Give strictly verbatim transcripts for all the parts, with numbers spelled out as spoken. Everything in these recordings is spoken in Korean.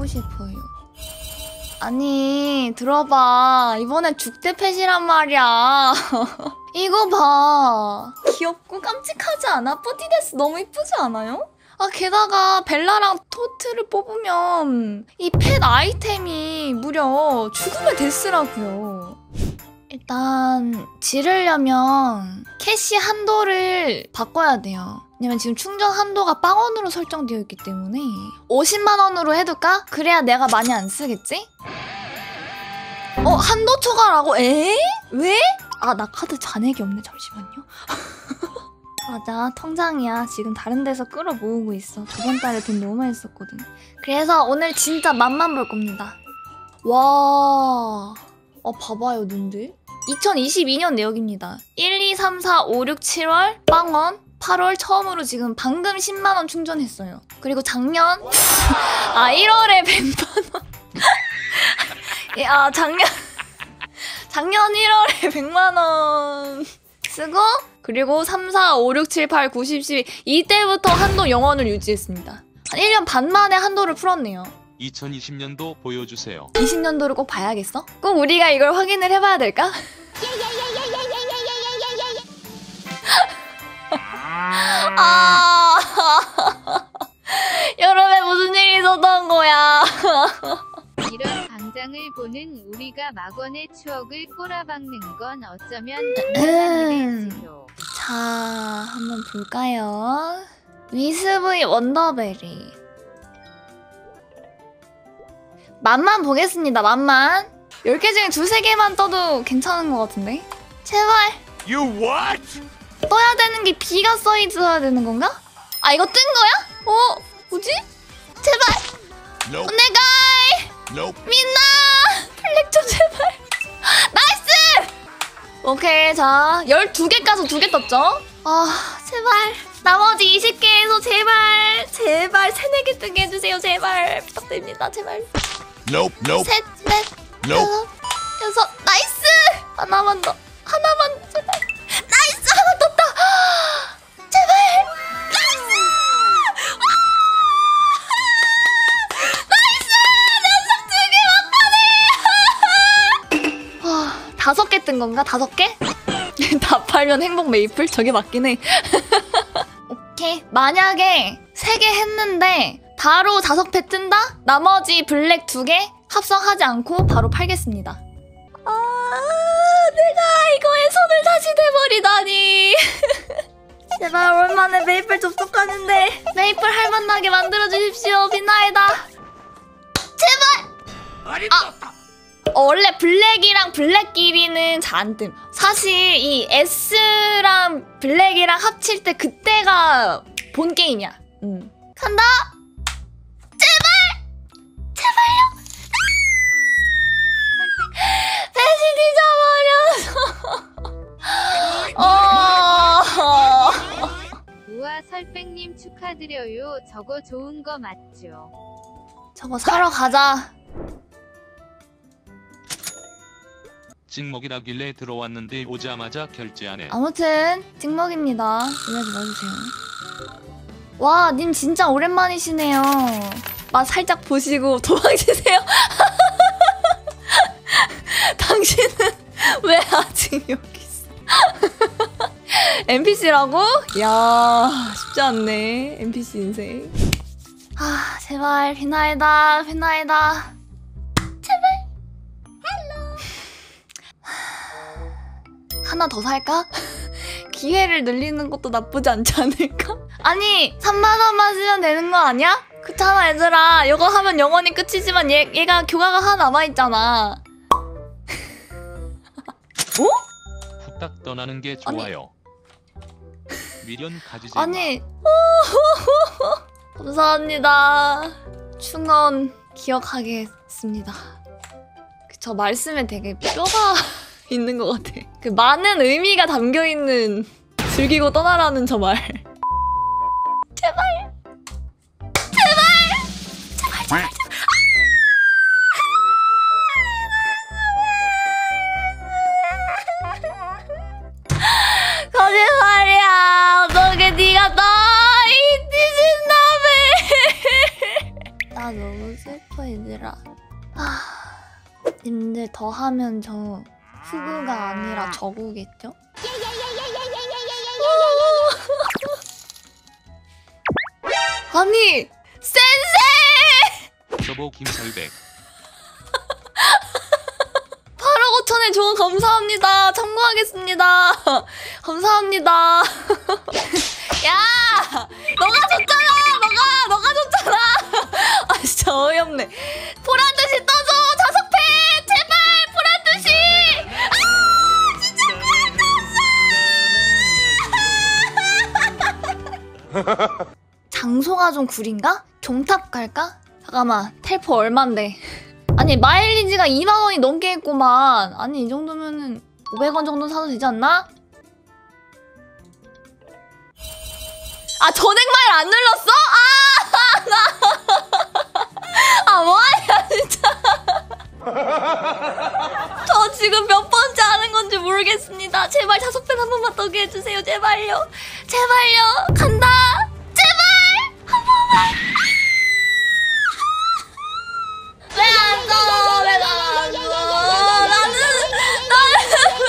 싶어요. 아니 들어봐. 이번엔 죽대 펫이란 말이야. 이거 봐. 귀엽고 깜찍하지 않아? 뿌디데스 너무 이쁘지 않아요? 아 게다가 벨라랑 토트를 뽑으면 이 펫 아이템이 무려 죽음의 데스라고요. 일단 지르려면 캐시 한도를 바꿔야 돼요. 왜냐면 지금 충전 한도가 빵원으로 설정되어 있기 때문에 오십만 원으로 해둘까? 그래야 내가 많이 안 쓰겠지? 어? 한도 초과라고? 에? 왜? 아 나 카드 잔액이 없네. 잠시만요. 맞아 통장이야. 지금 다른 데서 끌어 모으고 있어. 저번 달에 돈 너무 많이 썼거든. 그래서 오늘 진짜 맛만 볼 겁니다. 와... 어 봐봐요 눈들. 이천이십이 년 내역입니다. 일, 이, 삼, 사, 오, 육, 칠월 빵원, 팔월 처음으로 지금 방금 십만 원 충전했어요. 그리고 작년 아 일월에 백만 원 아 작년 작년 일월에 백만 원 쓰고 그리고 삼, 사, 오, 육, 칠, 팔, 구, 십, 십이 이때부터 한도 영원을 유지했습니다. 한 일 년 반 만에 한도를 풀었네요. 이천이십 년도 보여주세요. 이십 년도를 꼭 봐야겠어? 꼭 우리가 이걸 확인을 해봐야 될까? 아 여름에 무슨 일이 있었던 거야? 이런 방장을 보는 우리가 막원의 추억을 꼬라박는 건 어쩌면 음. 일일지도. 자 한번 볼까요? 위스브이 원더베리 맛만 보겠습니다. 맛만 열 개 중에 두세 개만 떠도 괜찮은 것 같은데? 제발 You what? 떠야 되는 게 B가 써있어야 되는 건가? 아 이거 뜬 거야? 어? 뭐지? 제발 Nope. 오네가이 Nope. 민나 플렉 좀 제발 나이스! 오케이 자 열두 개 까서 두 개 떴죠? 아 제발 나머지 이십 개에서 제발 제발 세네 개 뜨게 해주세요. 제발 부탁드립니다. 제발 Nope. Nope. 셋, 넷, Nope. 다섯, 여섯 나이스! 하나만 더 하나만 더, 제발 나이스! 하나 떴다! 제발 나이스! 와! 나이스! 녀석 두 개 막판에! 와, 다섯 개 뜬 건가? 다섯 개? 다 팔면 행복 메이플? 저게 맞긴 해. 오케이. 만약에 세 개 했는데 바로 다섯 배 뜬다? 나머지 블랙 두 개 합성하지 않고 바로 팔겠습니다. 아, 내가 이거에 손을 다시 대버리다니. 제발 오랜만에 메이플 접속하는데 메이플 할만하게 만들어주십시오. 빛나이다. 제발! 아! 어, 원래 블랙이랑 블랙끼리는 잘 안 뜸. 사실 이 S랑 블랙이랑 합칠 때 그때가 본 게임이야. 음. 간다! 제발! 제발요! 배신이 져버려서. 어... 우와 설백님 축하드려요. 저거 좋은 거 맞죠? 저거 사러 가자. 찍먹이라길래 들어왔는데 오자마자 결제하네. 아무튼 찍먹입니다. 이러지 마주세요. 와, 님 진짜 오랜만이시네요. 맛 살짝 보시고 도망치세요. 당신은 왜 아직 여기 있어? 엔피씨라고? 이야, 쉽지 않네. 엔피씨 인생. 아, 제발 빛나이다, 빛나이다. 제발. 하나 더 살까? 기회를 늘리는 것도 나쁘지 않지 않을까? 아니 삼만 원만 쓰면 되는 거 아니야? 그렇잖아 얘들아. 이거 하면 영원히 끝이지만 얘, 얘가 교과가 하나 남아있잖아. 어? 후딱 떠나는 게 좋아요. 미련 가지지 아니 감사합니다. 충원 기억하겠습니다. 저 말씀에 되게 뼈가 있는 것 같아. 그 많은 의미가 담겨있는 즐기고 떠나라는 저 말. 제발! 제발! 제발! 제발! 거짓말이야. 어떻게 네가 나 이 미친놈을. 나 너무 슬퍼 이제. 님들 더 하면 저 후구가 아니라 저구겠죠? 아니! 센세! 서보 김설백. 팔억 오천에 조언 감사합니다. 참고하겠습니다. 감사합니다. 야! 너가 줬잖아! 너가! 너가 줬잖아! 아 진짜 어이없네. 보란듯이 떠줘! 자석패! 제발! 보란듯이! 아! 진짜 보란듯이! 장소가 좀 구린가? 종탑 갈까? 잠깐만. 텔포 얼만데? 아니 마일리지가 이만 원이 넘게 했구만. 아니 이 정도면은 오백 원 정도 사도 되지 않나? 아 전액 마일 안 눌렀어? 아! 나... 아 뭐하냐 진짜. 저 지금 몇 번째 하는 건지 모르겠습니다. 제발 자석팬 한 번만 떠게 해주세요. 제발요. 제발요. 간다. 제발! 한 번만. 왜 안 써? 왜 안 써? 나는 나는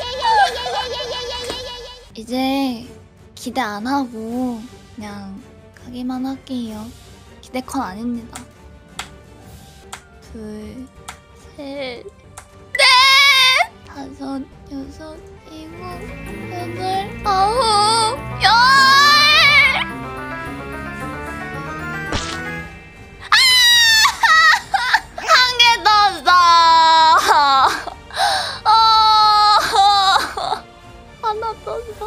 왜? 이제 기대 안 하고 그냥 가기만 할게요. 기대컨 아닙니다. 둘, 셋, 넷, 다섯, 여섯, 일곱, 여덟, 아홉, 열. 하나 떴어.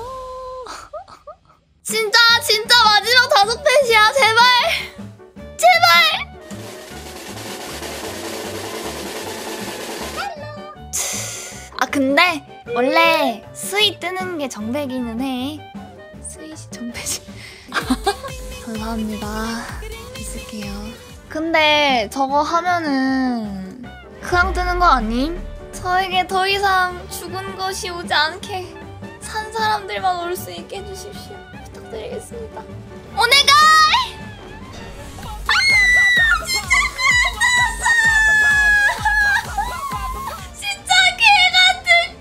진짜 진짜 마지막 다섯 펫이야. 제발 제발. 아 근데 원래 스윗 뜨는 게 정배기는 해. 스윗이 정배지. 감사합니다. 있을게요. 근데 저거 하면은 그냥 뜨는 거 아님? 저에게 더 이상 죽은 것이 오지 않게 산 사람들만 올 수 있게 해주십시오. 부탁드리겠습니다. 오네가이! 진짜 개같은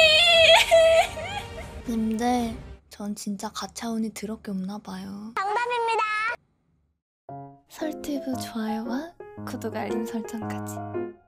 게임! 님들, 전 진짜 가차운이 더럽게 없나봐요. 정답입니다. 설티브 좋아요와 구독 알림 설정까지.